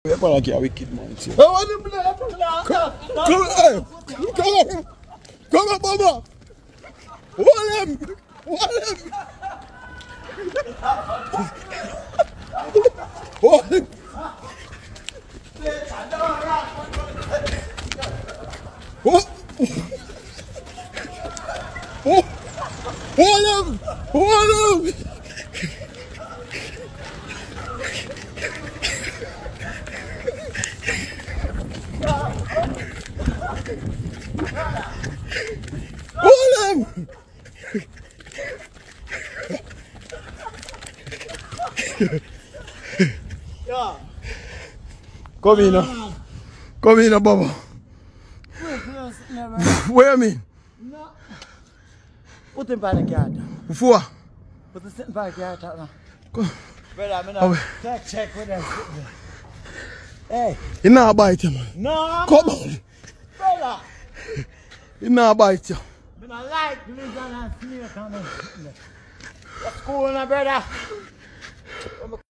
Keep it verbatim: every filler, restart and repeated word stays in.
You're like a wicked man. See? I want to play, play, Come, come on, come on, come on, Mama. Hold him, hold him, hold him. Oh. Oh. Hold him, hold him. Hold him! Yeah. Come in now. Come in now, Baba. Where you mean? No. Put him by the yard. Before? Put him sitting by the yard now. Come. Brother, I'm Oh, not check check with them. Hey. You not bite him, man. No. Come on. Brother. You not bite you. I like lizard and snake on them. What's cool now, brother?